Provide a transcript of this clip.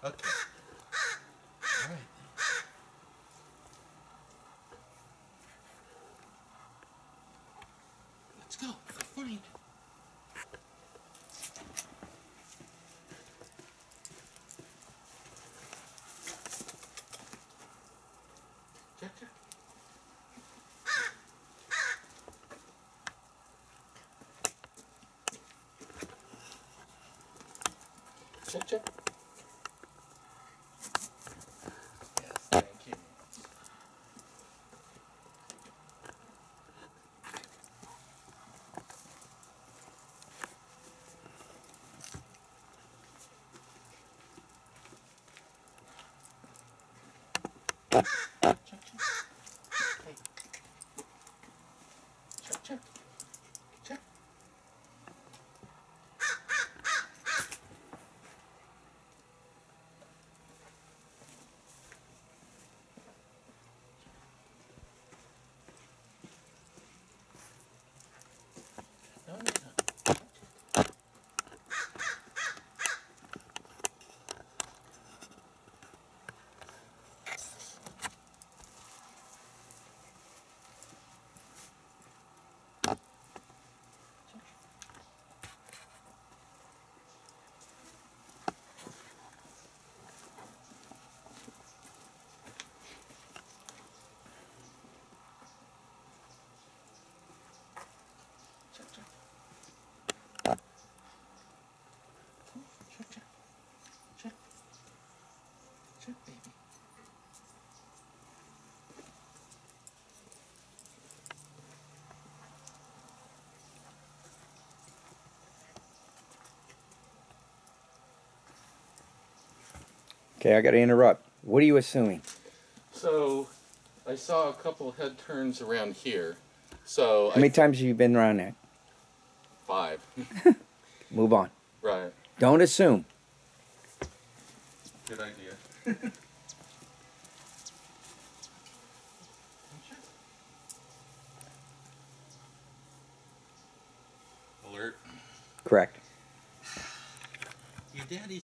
Okay. All right. Let's go. Find. Check, check. Check, check. Yes, thank you. Check, check. Hey. Check, check. Check. No, no, no. Check, check. Check, check. Check. Check, baby. Okay, I got to interrupt. What are you assuming? So, I saw a couple head turns around here. So How many times have you been around that? 5. Move on. Right. Don't assume. Good idea. Alert. Correct. Your daddy's